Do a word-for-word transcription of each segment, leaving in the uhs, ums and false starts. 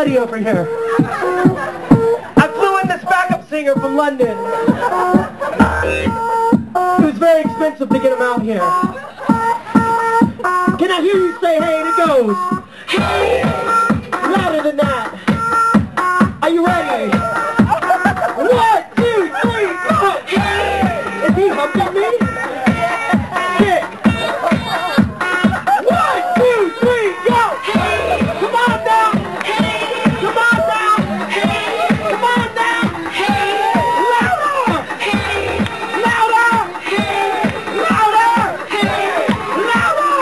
buddy over here. I flew in this backup singer from London. It was very expensive to get him out here. Can I hear you say, hey, and it goes. Hey! Louder than that. Are you ready? One, two, three, go! Hey! Is he humping me? Shit! One, two, three, go! Come on now! Come on now! Come on now! Louder! Louder! Louder! Louder!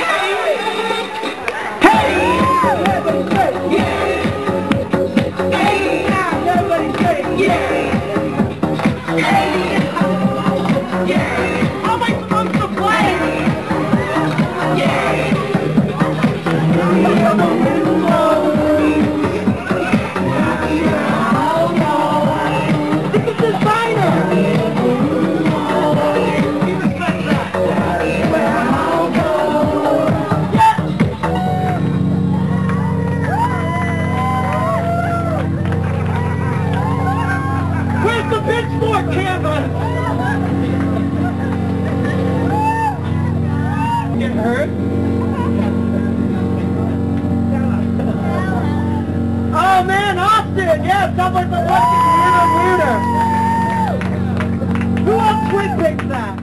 Hey! Everybody say yeah! Hey! Everybody say yeah! Hey! Yeah! I'll make some to play! Yeah! This is designer! Yeah! Where's the pitchfork canvas? Get hurt? Oh man, Austin! Yeah, sounds like the lucky weirder weirder. Who else twin picks that?